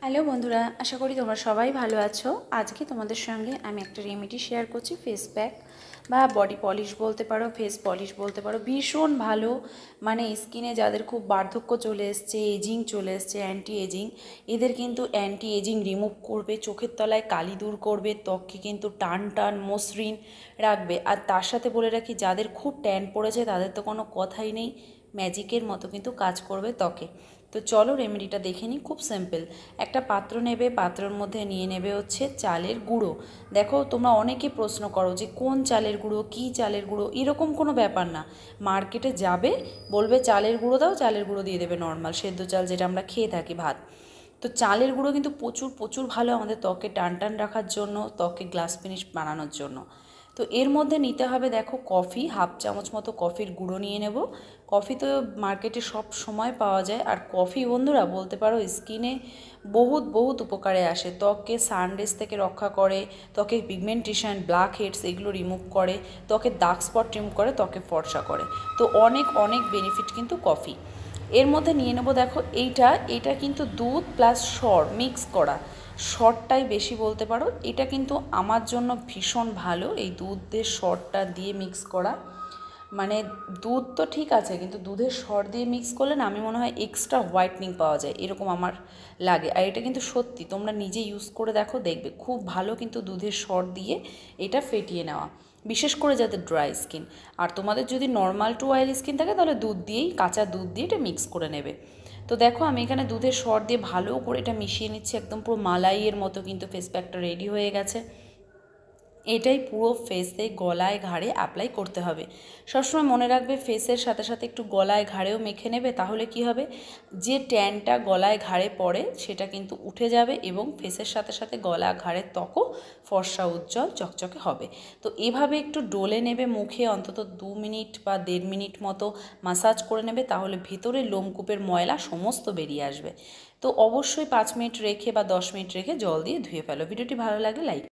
Hello বন্ধুরা, আশা করি তোমরা সবাই ভালো আছো। আজকে তোমাদের সঙ্গে আমি একটা রেমেডি শেয়ার করছি। ফেস প্যাক বা বডি পলিশ বলতে পারো, ফেস পলিশ বলতে পারো। ভীষণ ভালো, মানে স্কিনে যাদের খুব বার্ধক্য চলে এসছে, এজিং চলে এসছে, অ্যান্টি এজিং, এদের কিন্তু অ্যান্টি এজিং রিমুভ করবে, চোখের তলায় কালি দূর করবে, ত্বককে কিন্তু টান টান মসৃণ রাখবে। আর তার সাথে বলে রাখি, যাদের খুব ট্যান পড়েছে তাদের তো কোনো কথাই নেই, ম্যাজিকের মতো কিন্তু কাজ করবে ত্বকে। তো চলো রেমেডিটা দেখে নিই। খুব সিম্পল। একটা পাত্র নেবে, পাত্রের মধ্যে নিয়ে নেবে হচ্ছে চালের গুঁড়ো। দেখো, তোমরা অনেকে প্রশ্ন করো যে কোন চালের গুঁড়ো, কী চালের গুঁড়ো। এরকম কোনো ব্যাপার না। মার্কেটে যাবে, বলবে চালের গুঁড়ো দাও, চালের গুঁড়ো দিয়ে দেবে, নর্মাল সেদ্ধ চাল যেটা আমরা খেয়ে থাকি, ভাত। তো চালের গুঁড়ো কিন্তু প্রচুর প্রচুর ভালো আমাদের ত্বকে টান টান রাখার জন্য, ত্বকে গ্লাস ফিনিশ বানানোর জন্য। তো এর মধ্যে নিতে হবে, দেখো, কফি, হাফ চামচ মতো কফির গুঁড়ো নিয়ে নেব। কফি তো মার্কেটে সব সময় পাওয়া যায়। আর কফি বন্ধুরা বলতে পারো স্কিনে বহুত বহুত উপকারে আসে। ত্বককে সানরেজ থেকে রক্ষা করে, ত্বকে পিগমেন্টেশন, ব্ল্যাক হেডস এগুলো রিমুভ করে, ত্বকের দাগ স্পট রিমুভ করে, ত্বকে ফর্সা করে। তো অনেক অনেক বেনিফিট কিন্তু কফি। এর মধ্যে নিয়ে নেব, দেখো, এইটা কিন্তু দুধ প্লাস সর মিক্স করা। সরটাই বেশি বলতে পারো। এটা কিন্তু আমার জন্য ভীষণ ভালো, এই দুধের সরটা দিয়ে মিক্স করা। মানে দুধ তো ঠিক আছে, কিন্তু দুধের সর দিয়ে মিক্স করলে না, আমি মনে হয় এক্সট্রা হোয়াইটনিং পাওয়া যায়, এরকম আমার লাগে। আর এটা কিন্তু সত্যি, তোমরা নিজে ইউজ করে দেখো, দেখবে খুব ভালো কিন্তু দুধের সর দিয়ে এটা ফেটিয়ে নেওয়া, বিশেষ করে যাদের ড্রাই স্কিন। আর তোমাদের যদি নর্মাল টু অয়েল স্কিন থাকে তাহলে দুধ দিয়েই, কাঁচা দুধ দিয়ে এটা মিক্স করে নেবে। তো দেখো, আমি এখানে দুধের সর দিয়ে ভালো করে এটা মিশিয়ে নিচ্ছি, একদম পুরো মালাইয়ের মতো কিন্তু ফেস প্যাকটা রেডি হয়ে গেছে। এটাই পুরো ফেসে, গলায়, ঘাড়ে অ্যাপ্লাই করতে হবে। সবসময় মনে রাখবে, ফেসের সাথে সাথে একটু গলায় ঘাড়েও মেখে নেবে। তাহলে কি হবে, যে ট্যানটা গলায় ঘাড়ে পড়ে সেটা কিন্তু উঠে যাবে, এবং ফেসের সাথে সাথে গলা ঘাড়ের ত্বকও ফর্সা, উজ্জ্বল, চকচকে হবে। তো এভাবে একটু ডলে নেবে মুখে, অন্তত 2 মিনিট বা 1.5 মিনিট মতো মাসাজ করে নেবে। তাহলে ভেতরে লোমকূপের ময়লা সমস্ত বেরিয়ে আসবে। তো অবশ্যই 5 মিনিট রেখে বা 10 মিনিট রেখে জল দিয়ে ধুয়ে ফেলো। ভিডিওটি ভালো লাগলে লাইক